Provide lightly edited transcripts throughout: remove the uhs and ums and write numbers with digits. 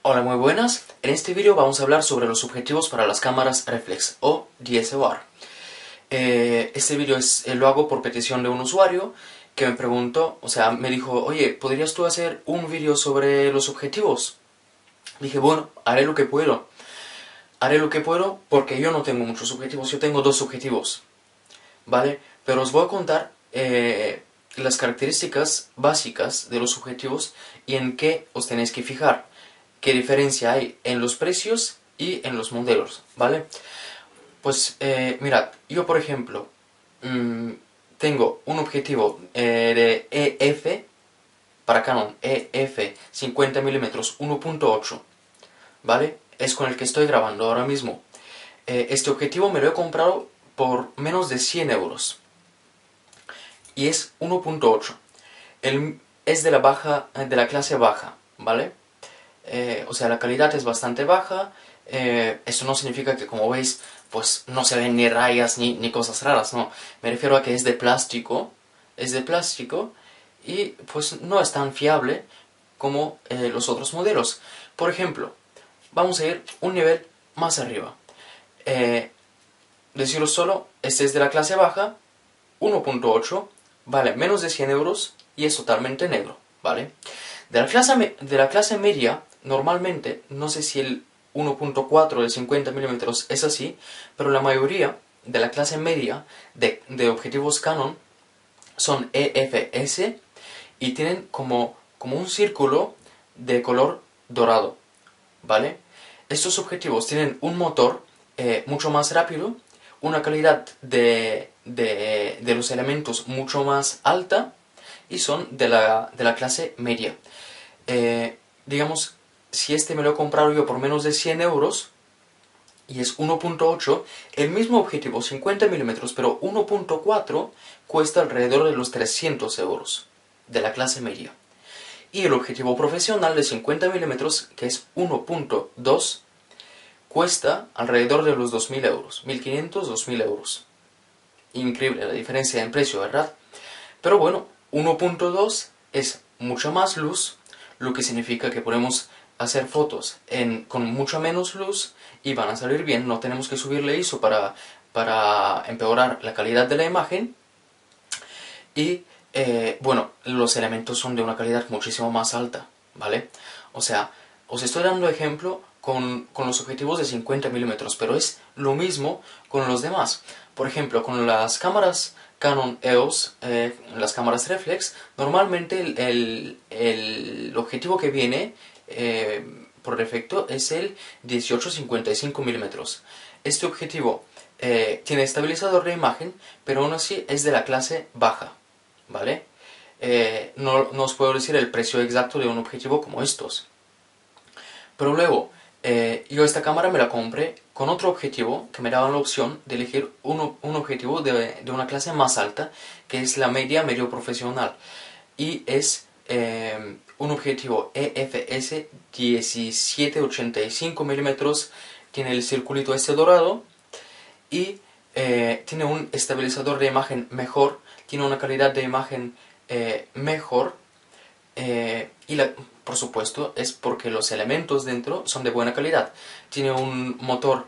Hola, muy buenas. En este vídeo vamos a hablar sobre los objetivos para las cámaras reflex o DSLR. Este vídeo lo hago por petición de un usuario que me preguntó, me dijo, oye, ¿podrías tú hacer un vídeo sobre los objetivos? Dije, bueno, haré lo que puedo. Haré lo que puedo porque yo no tengo muchos objetivos, yo tengo dos objetivos, ¿vale? Pero os voy a contar las características básicas de los objetivos y en qué os tenéis que fijar. Qué diferencia hay en los precios y en los modelos, ¿vale? Pues mirad, yo por ejemplo tengo un objetivo de EF para Canon EF 50mm 1.8, ¿vale? Es con el que estoy grabando ahora mismo. Este objetivo me lo he comprado por menos de 100 euros y es 1.8. Es de la clase baja, ¿vale? La calidad es bastante baja. Esto no significa que, como veis, pues no se ven ni rayas ni cosas raras, no. Me refiero a que es de plástico y pues no es tan fiable como los otros modelos. Por ejemplo, vamos a ir un nivel más arriba. Deciros solo, este es de la clase baja, 1.8, vale menos de 100 euros y es totalmente negro, ¿vale? De la clase media, normalmente, no sé si el 1.4 de 50mm es así, pero la mayoría de la clase media de objetivos Canon son EFS y tienen como un círculo de color dorado, ¿vale? Estos objetivos tienen un motor mucho más rápido, una calidad de los elementos mucho más alta y son de la clase media. Digamos, si este me lo he comprado yo por menos de 100 euros y es 1.8, el mismo objetivo 50mm pero 1.4 cuesta alrededor de los 300 euros de la clase media. Y el objetivo profesional de 50mm, que es 1.2, cuesta alrededor de los 2.000 euros, 1.500, 2.000 euros. Increíble la diferencia en precio, ¿verdad? Pero bueno, 1.2 es mucha más luz, lo que significa que podemos hacer fotos con mucha menos luz y van a salir bien. No tenemos que subirle ISO para empeorar la calidad de la imagen. Y bueno, los elementos son de una calidad muchísimo más alta, ¿vale? O sea, os estoy dando ejemplo con los objetivos de 50mm, pero es lo mismo con los demás. Por ejemplo, con las cámaras Canon EOS, las cámaras reflex, normalmente el objetivo que viene por defecto es el 18-55mm. Este objetivo tiene estabilizador de imagen, pero aún así es de la clase baja, ¿vale? No os puedo decir el precio exacto de un objetivo como estos. Pero luego, yo esta cámara me la compré con otro objetivo que me daba la opción de elegir un objetivo de una clase más alta, que es la medio profesional. Y es un objetivo EFS 17-85mm, tiene el circulito este dorado y tiene un estabilizador de imagen mejor, tiene una calidad de imagen mejor por supuesto es porque los elementos dentro son de buena calidad. Tiene un motor,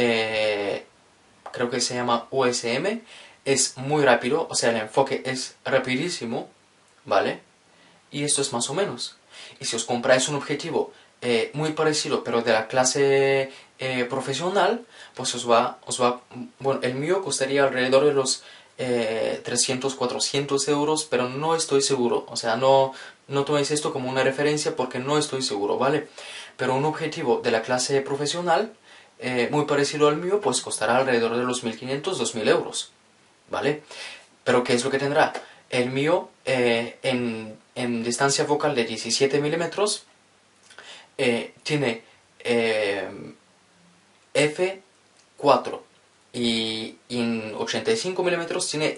creo que se llama USM, es muy rápido, o sea el enfoque es rapidísimo, ¿vale? Y esto es más o menos. Y si os compráis un objetivo muy parecido pero de la clase profesional, pues bueno, el mío costaría alrededor de los 300-400 euros, pero no estoy seguro. O sea, no toméis esto como una referencia porque no estoy seguro, ¿vale? Pero un objetivo de la clase profesional muy parecido al mío, pues costará alrededor de los 1.500-2.000 euros, ¿vale? Pero ¿qué es lo que tendrá? El mío, en distancia focal de 17mm, tiene f4 y en 85mm tiene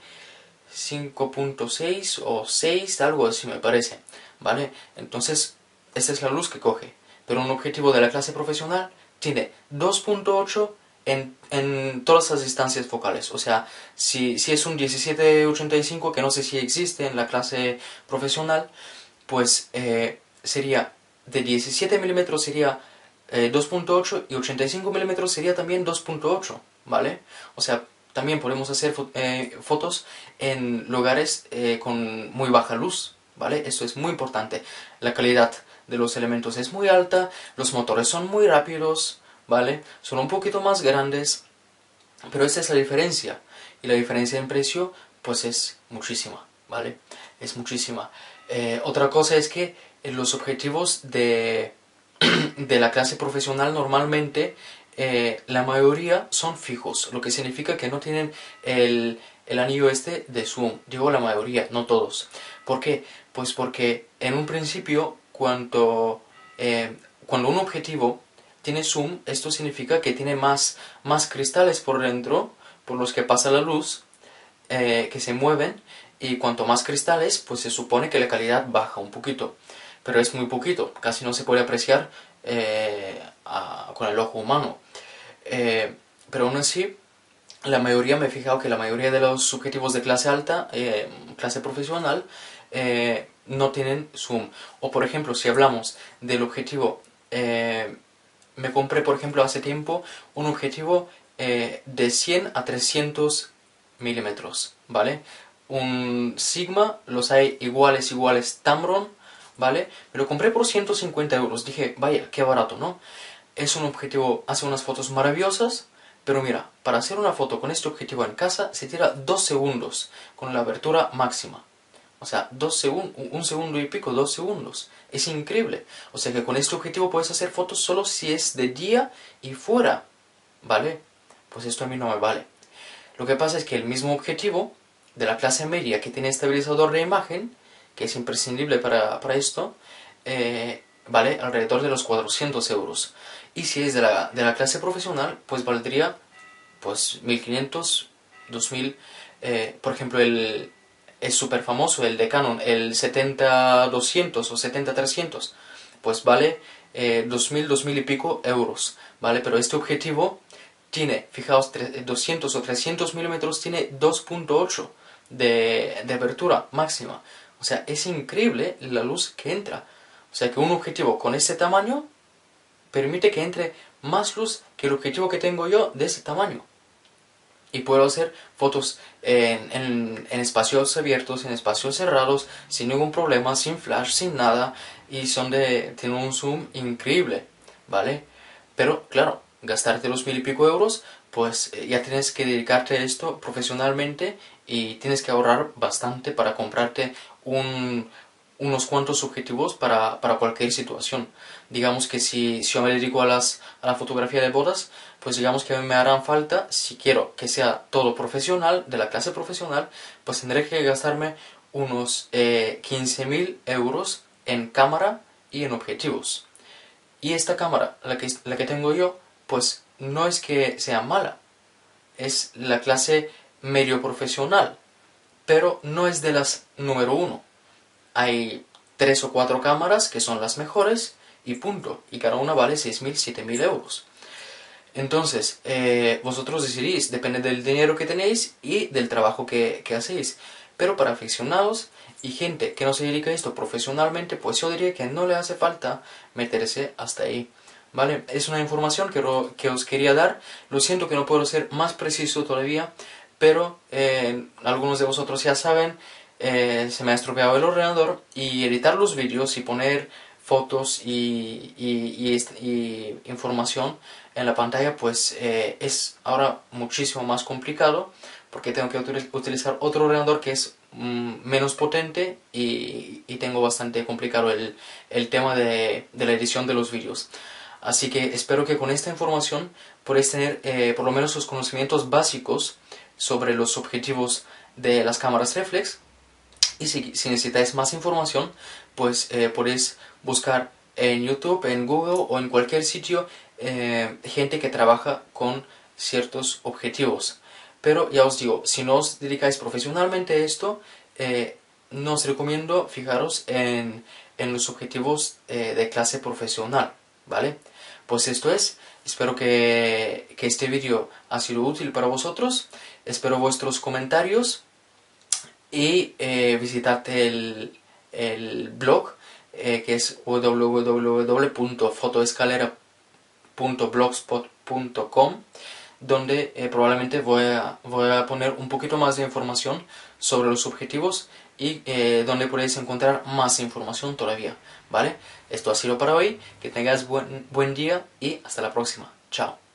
f5.6 o 6, algo así me parece, ¿vale? Entonces, esta es la luz que coge. Pero un objetivo de la clase profesional tiene 2.8 en todas las distancias focales. O sea, si es un 17-85, que no sé si existe en la clase profesional, pues sería de 17 milímetros sería 2.8 y 85 milímetros sería también 2.8, ¿vale? O sea, también podemos hacer fotos en lugares con muy baja luz, ¿vale? Esto es muy importante. La calidad de los elementos es muy alta, los motores son muy rápidos, ¿vale? Son un poquito más grandes, pero esa es la diferencia. Y la diferencia en precio, pues es muchísima, ¿vale? Es muchísima. Otra cosa es que los objetivos de la clase profesional normalmente la mayoría son fijos, lo que significa que no tienen el anillo este de zoom. Digo la mayoría, no todos. ¿Por qué? Pues porque en un principio cuando un objetivo tiene zoom, esto significa que tiene más cristales por dentro por los que pasa la luz, que se mueven, y cuanto más cristales, pues se supone que la calidad baja un poquito, pero es muy poquito, casi no se puede apreciar con el ojo humano. Pero aún así, me he fijado que la mayoría de los objetivos de clase alta, clase profesional, no tienen zoom. O por ejemplo, si hablamos del objetivo, me compré por ejemplo hace tiempo un objetivo de 100 a 300 milímetros, ¿vale? Un Sigma, los hay iguales Tamron, ¿vale? Me lo compré por 150 euros. Dije, vaya, qué barato, ¿no? Es un objetivo, hace unas fotos maravillosas, pero mira, para hacer una foto con este objetivo en casa se tira 2 segundos con la abertura máxima. O sea, 1 segundo y pico, 2 segundos. Es increíble. O sea que con este objetivo puedes hacer fotos solo si es de día y fuera, ¿vale? Pues esto a mí no me vale. Lo que pasa es que el mismo objetivo de la clase media que tiene estabilizador de imagen, que es imprescindible para esto, vale alrededor de los 400 euros. Y si es de la clase profesional, pues valdría pues 1500, 2000. Por ejemplo, es súper famoso el de Canon, el 70-200 o 70-300, pues vale 2000, 2000 y pico euros, ¿vale? Pero este objetivo tiene, fijaos, 200 o 300 milímetros, tiene 2.8 de apertura máxima. O sea, es increíble la luz que entra. O sea, que un objetivo con ese tamaño permite que entre más luz que el objetivo que tengo yo de ese tamaño. Y puedo hacer fotos en espacios abiertos, en espacios cerrados, sin ningún problema, sin flash, sin nada. Y tienen un zoom increíble, ¿vale? Pero, claro, gastarte los 1000 y pico euros, pues ya tienes que dedicarte a esto profesionalmente y tienes que ahorrar bastante para comprarte unos cuantos objetivos para cualquier situación. Digamos que si yo me dedico a la fotografía de bodas, pues digamos que me harán falta, si quiero que sea todo profesional, de la clase profesional, pues tendré que gastarme unos 15.000 euros en cámara y en objetivos. Y esta cámara, la que tengo yo, pues no es que sea mala, es la clase medio profesional, pero no es de las número 1. Hay 3 o 4 cámaras que son las mejores y punto, y cada una vale 6.000, 7.000 euros. Entonces, vosotros decidís, depende del dinero que tenéis y del trabajo que hacéis. Pero para aficionados y gente que no se dedica a esto profesionalmente, pues yo diría que no le hace falta meterse hasta ahí. ¿Vale? Es una información que os quería dar. Lo siento que no puedo ser más preciso todavía, pero algunos de vosotros ya saben, se me ha estropeado el ordenador y editar los vídeos y poner fotos y información en la pantalla pues es ahora muchísimo más complicado porque tengo que utilizar otro ordenador que es menos potente y tengo bastante complicado el tema de la edición de los vídeos. Así que espero que con esta información podéis tener por lo menos los conocimientos básicos sobre los objetivos de las cámaras reflex. Y si necesitáis más información, pues podéis buscar en YouTube, en Google o en cualquier sitio gente que trabaja con ciertos objetivos. Pero ya os digo, si no os dedicáis profesionalmente a esto, no os recomiendo fijaros en los objetivos de clase profesional, ¿vale? Pues esto es. Espero que este vídeo ha sido útil para vosotros. Espero vuestros comentarios. Y visitad el blog que es www.fotoescalera.blogspot.com, donde probablemente voy a poner un poquito más de información sobre los objetivos y donde podéis encontrar más información todavía, ¿vale? Esto ha sido para hoy, que tengáis buen día y hasta la próxima. Chao.